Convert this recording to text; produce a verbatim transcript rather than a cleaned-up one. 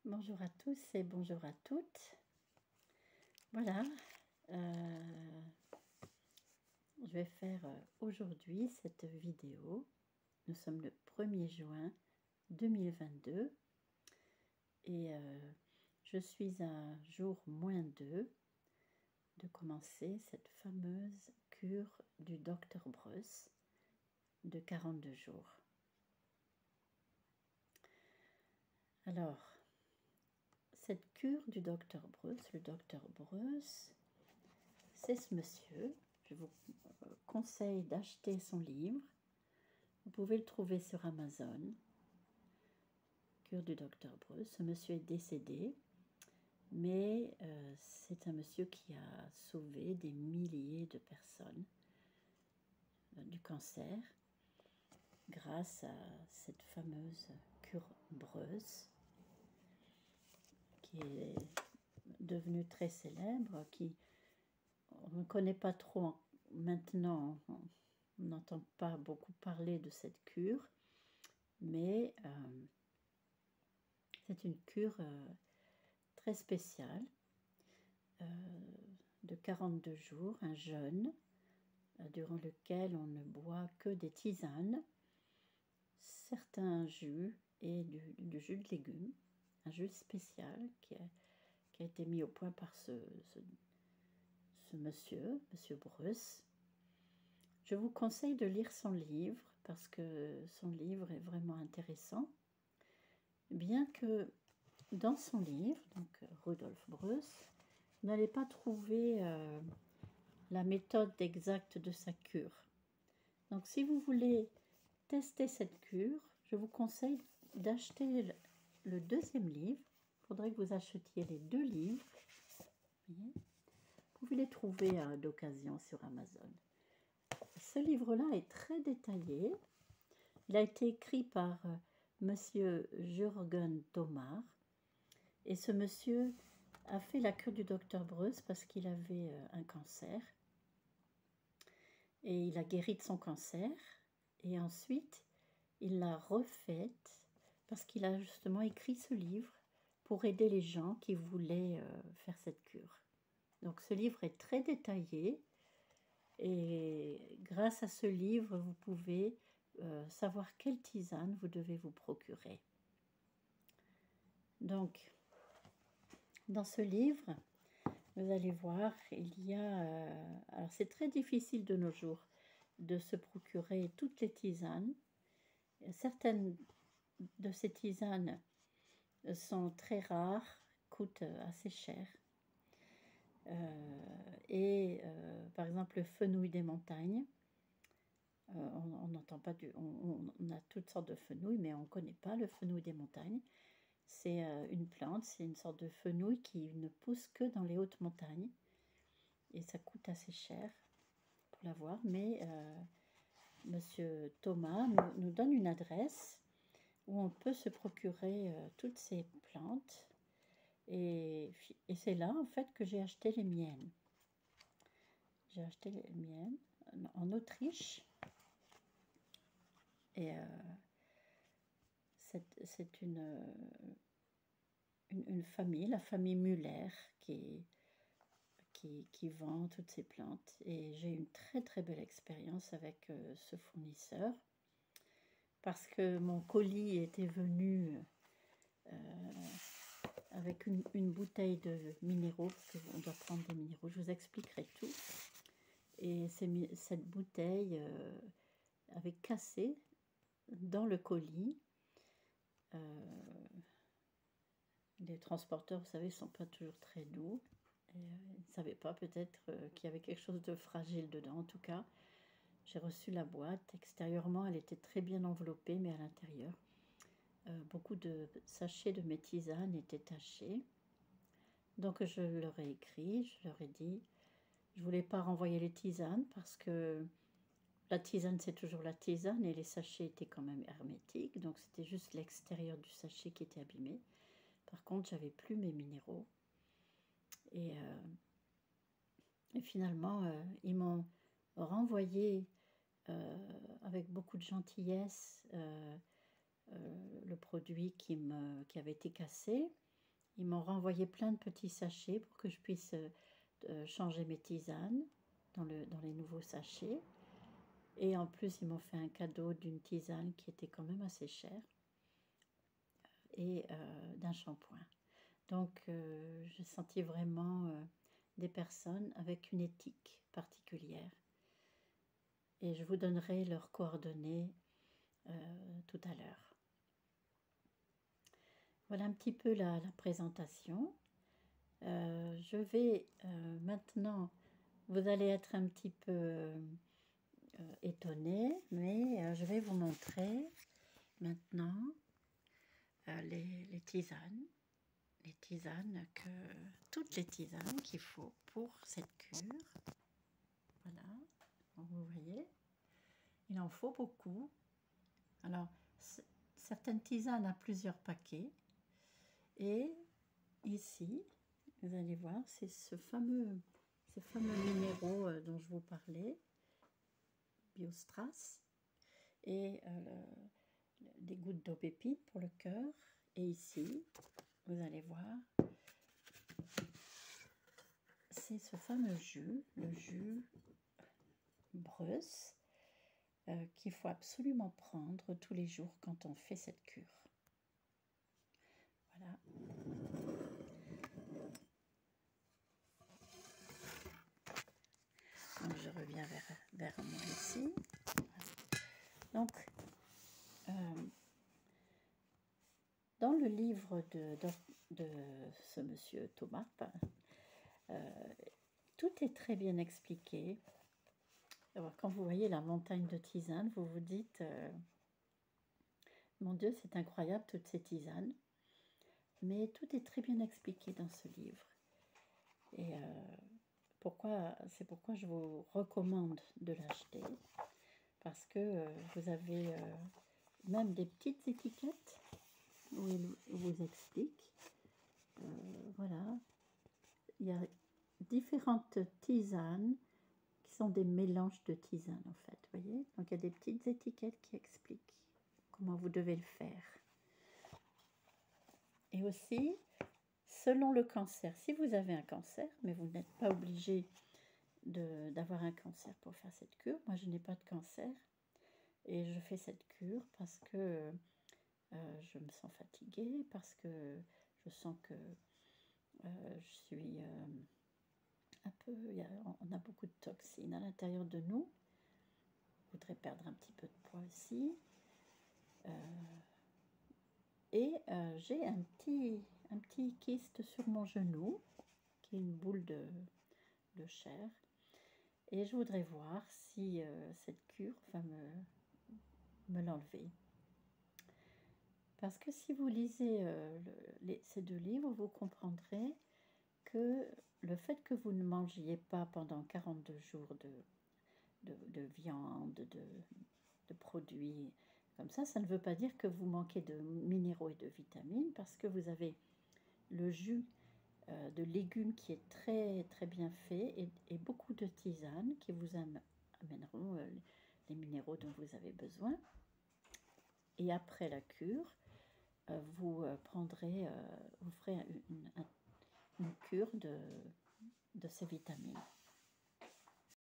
Bonjour à tous et bonjour à toutes. Voilà, euh, je vais faire aujourd'hui cette vidéo. Nous sommes le premier juin deux mille vingt-deux et euh, je suis à jour moins deux de commencer cette fameuse cure du docteur Breuss de quarante-deux jours. Alors, cette cure du docteur Breuss, le docteur Breuss, c'est ce monsieur. Je vous conseille d'acheter son livre. Vous pouvez le trouver sur Amazon. Cure du docteur Breuss. Ce monsieur est décédé, mais euh, c'est un monsieur qui a sauvé des milliers de personnes euh, du cancer grâce à cette fameuse cure Breuss qui est devenue très célèbre, qui on ne connaît pas trop maintenant. On n'entend pas beaucoup parler de cette cure, mais euh, c'est une cure euh, très spéciale euh, de quarante-deux jours, un jeûne euh, durant lequel on ne boit que des tisanes, certains jus et du, du jus de légumes, un jus spécial qui a, qui a été mis au point par ce, ce, ce monsieur, monsieur Breuss. Je vous conseille de lire son livre parce que son livre est vraiment intéressant, bien que dans son livre, donc Rudolf Breuss, vous n'allez pas trouver euh, la méthode exacte de sa cure. Donc si vous voulez tester cette cure, je vous conseille d'acheter le deuxième livre. Il faudrait que vous achetiez les deux livres. Vous pouvez les trouver euh, d'occasion sur Amazon. Ce livre-là est très détaillé. Il a été écrit par euh, monsieur Jürgen Thomar. Et ce monsieur a fait la cure du docteur Breuss parce qu'il avait euh, un cancer. Et il a guéri de son cancer. Et ensuite, il l'a refaite parce qu'il a justement écrit ce livre pour aider les gens qui voulaient euh, faire cette cure. Donc ce livre est très détaillé. Et grâce à ce livre, vous pouvez euh, savoir quelle tisane vous devez vous procurer. Donc, dans ce livre, vous allez voir, il y a... Euh, alors, c'est très difficile de nos jours de se procurer toutes les tisanes. Certaines de ces tisanes sont très rares, coûtent assez cher. Euh, et euh, par exemple, le fenouil des montagnes. Euh, on n'entend pas du, on, on a toutes sortes de fenouil, mais on ne connaît pas le fenouil des montagnes. C'est euh, une plante, c'est une sorte de fenouil qui ne pousse que dans les hautes montagnes. Et ça coûte assez cher pour l'avoir. Mais euh, monsieur Thomas nous, nous donne une adresse où on peut se procurer euh, toutes ces plantes. Et, et c'est là, en fait, que j'ai acheté les miennes. J'ai acheté les miennes en Autriche. Et euh, c'est une, une, une famille, la famille Muller, qui, qui, qui vend toutes ces plantes. Et j'ai eu une très très belle expérience avec euh, ce fournisseur. Parce que mon colis était venu euh, avec une, une bouteille de minéraux, parce qu'on doit prendre des minéraux. Je vous expliquerai tout. Et cette bouteille euh, avait cassé dans le colis. Euh, les transporteurs, vous savez, ne sont pas toujours très doux. Et, euh, ils ne savaient pas peut-être euh, qu'il y avait quelque chose de fragile dedans. En tout cas, j'ai reçu la boîte. Extérieurement, elle était très bien enveloppée, mais à l'intérieur, euh, beaucoup de sachets de mes tisanes étaient tachés. Donc, je leur ai écrit, je leur ai dit, je ne voulais pas renvoyer les tisanes parce que la tisane, c'est toujours la tisane et les sachets étaient quand même hermétiques. Donc, c'était juste l'extérieur du sachet qui était abîmé. Par contre, j'avais plus mes minéraux. Et, euh, et finalement, euh, ils m'ont renvoyé euh, avec beaucoup de gentillesse euh, euh, le produit qui, me, qui avait été cassé. Ils m'ont renvoyé plein de petits sachets pour que je puisse euh, changer mes tisanes dans, le, dans les nouveaux sachets. Et en plus, ils m'ont fait un cadeau d'une tisane qui était quand même assez chère et euh, d'un shampoing. Donc, euh, j'ai senti vraiment euh, des personnes avec une éthique particulière. Et je vous donnerai leurs coordonnées euh, tout à l'heure. Voilà un petit peu la, la présentation. Euh, je vais euh, maintenant, vous allez être un petit peu euh, étonné, mais euh, je vais vous montrer maintenant euh, les, les tisanes. Les tisanes, que, toutes les tisanes qu'il faut pour cette cure. Voilà, donc vous voyez, il en faut beaucoup. Alors, certaines tisanes à plusieurs paquets. Et ici, vous allez voir, c'est ce fameux, ces fameux minéraux euh, dont je vous parlais, Biostrass, et euh, le, des gouttes d'aubépine pour le cœur. Et ici, vous allez voir, c'est ce fameux jus, le jus Breuss, euh, qu'il faut absolument prendre tous les jours quand on fait cette cure. Voilà. Donc je reviens vers, vers moi ici. Donc, euh, dans le livre de, de, de ce monsieur Thomas, euh, tout est très bien expliqué. Alors, quand vous voyez la montagne de tisanes, vous vous dites, euh, mon Dieu, c'est incroyable toutes ces tisanes. Mais tout est très bien expliqué dans ce livre. Et euh, pourquoi, c'est pourquoi je vous recommande de l'acheter. Parce que euh, vous avez euh, même des petites étiquettes où il vous explique. Euh, voilà. Il y a différentes tisanes qui sont des mélanges de tisanes en fait. Voyez. Donc il y a des petites étiquettes qui expliquent comment vous devez le faire. Et aussi, selon le cancer, si vous avez un cancer, mais vous n'êtes pas obligé d'avoir un cancer pour faire cette cure. Moi, je n'ai pas de cancer et je fais cette cure parce que euh, je me sens fatiguée, parce que je sens que euh, je suis euh, un peu... Y a, on a beaucoup de toxines à l'intérieur de nous. Je voudrais perdre un petit peu de poids aussi. Euh, et euh, j'ai un petit, un petit kyste sur mon genou, qui est une boule de, de chair. Et je voudrais voir si euh, cette cure va me, me l'enlever. Parce que si vous lisez euh, le, les, ces deux livres, vous comprendrez que le fait que vous ne mangiez pas pendant quarante-deux jours de, de, de viande, de, de produits comme ça, ça ne veut pas dire que vous manquez de minéraux et de vitamines, parce que vous avez le jus euh, de légumes qui est très très bien fait et, et beaucoup de tisanes qui vous amèneront euh, les minéraux dont vous avez besoin. Et après la cure, euh, vous euh, prendrez, euh, vous ferez une, une, une cure de, de ces vitamines.